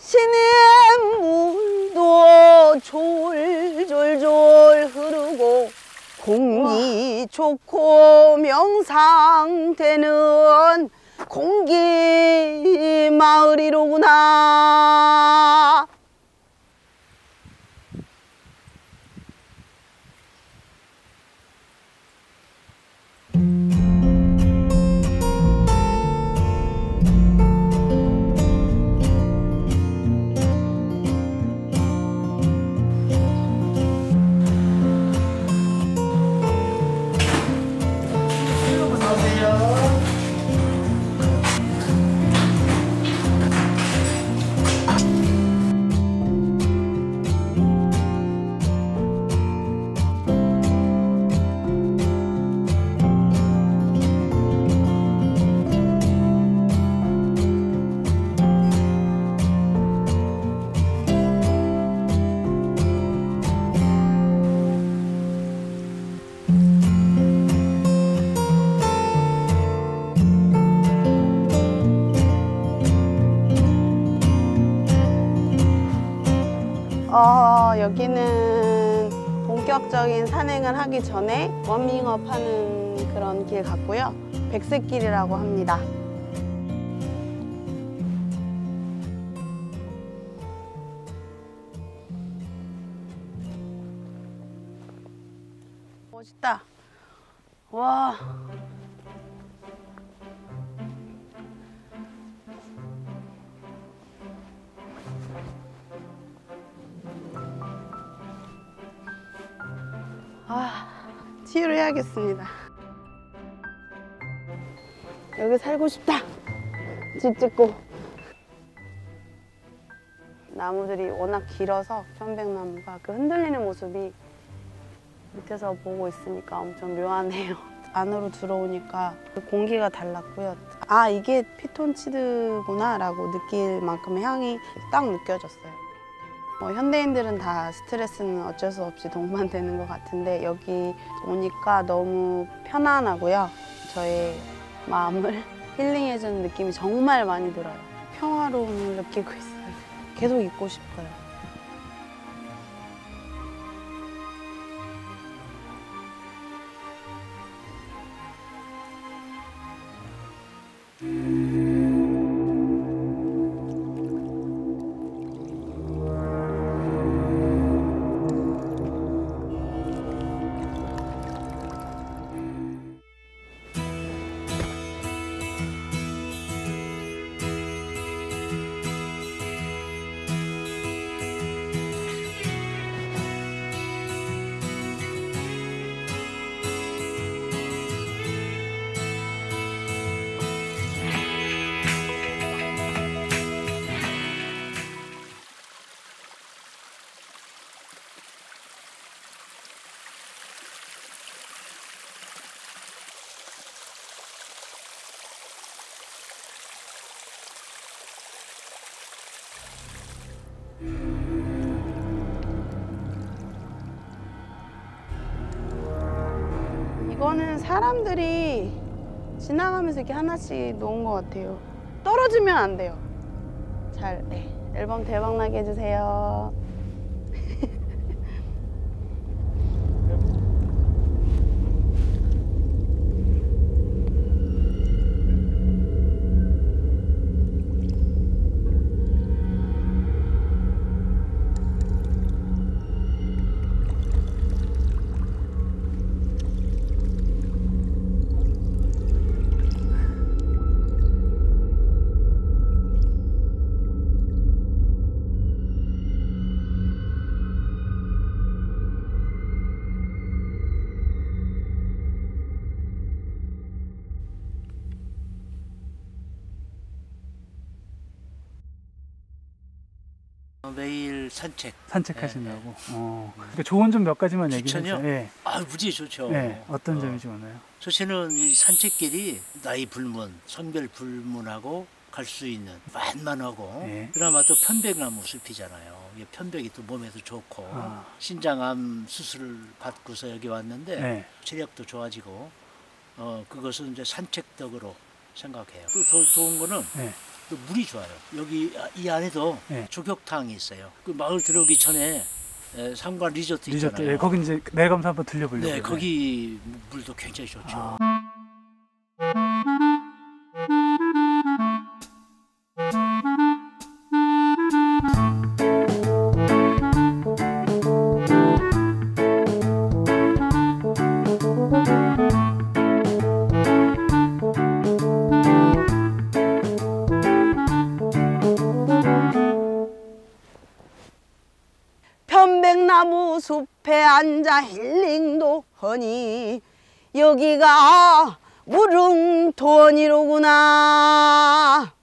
시냇물도 졸졸졸 흐르고 공기 좋고 명상되는 공기 마을이로구나. 여기는 본격적인 산행을 하기 전에 워밍업 하는 그런 길 같고요. 백색길이라고 합니다. 멋있다. 와. 치유를 해야겠습니다. 여기 살고 싶다. 집 짓고. 나무들이 워낙 길어서 편백나무가 그 흔들리는 모습이 밑에서 보고 있으니까 엄청 묘하네요. 안으로 들어오니까 공기가 달랐고요. 아, 이게 피톤치드구나 라고 느낄 만큼의 향이 딱 느껴졌어요. 현대인들은 다 스트레스는 어쩔 수 없이 동반되는 것 같은데 여기 오니까 너무 편안하고요. 저의 마음을 힐링해주는 느낌이 정말 많이 들어요. 평화로움을 느끼고 있어요. 계속 있고 싶어요. 이거는 사람들이 지나가면서 이렇게 하나씩 놓은 것 같아요. 떨어지면 안 돼요. 잘, 네. 앨범 대박나게 해주세요. 매일 산책하신다고. 네. 그러니까 좋은 점 몇 가지만 얘기해 주세요. 네. 무지 좋죠. 네. 어떤 점이 좋나요? 저는 이 산책길이 나이 불문, 성별 불문하고 갈 수 있는 만만하고 그나마 또 편백나무 숲이잖아요. 편백이 또 몸에도 좋고 신장암 수술을 받고서 여기 왔는데 체력도 좋아지고 그것은 이제 산책 덕으로 생각해요. 또 더 좋은 거는 또 물이 좋아요. 여기 이 안에도 네. 조격탕이 있어요. 그 마을 들어오기 전에 상관 리조트 리조트. 있잖아요. 예, 거기 이제 내려가면서 한번 들려보려고. 네, 거기 물도 굉장히 좋죠. 아. 편백나무 숲에 앉아 힐링도 하니 여기가 무릉도원이로구나.